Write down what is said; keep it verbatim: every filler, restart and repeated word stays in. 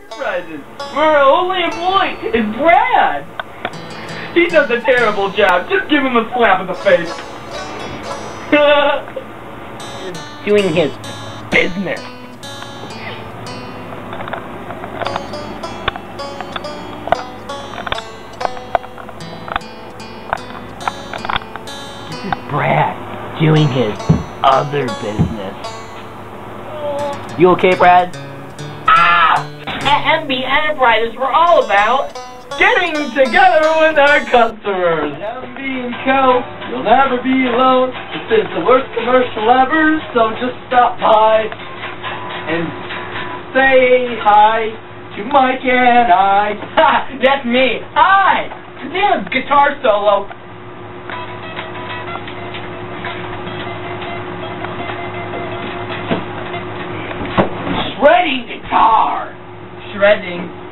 Enterprising. Our only employee is Brad. He does a terrible job. Just give him a slap in the face. Doing his business. This is Brad doing his other business. You okay, Brad? Ah! At M and B Enterprises, we're all about getting together with our customers. M and B and Co. You'll never be alone. This is the worst commercial ever, so just stop by and say hi to Mike and I. Ha! That's me. Hi! Today's guitar solo. Shredding guitar. Shredding.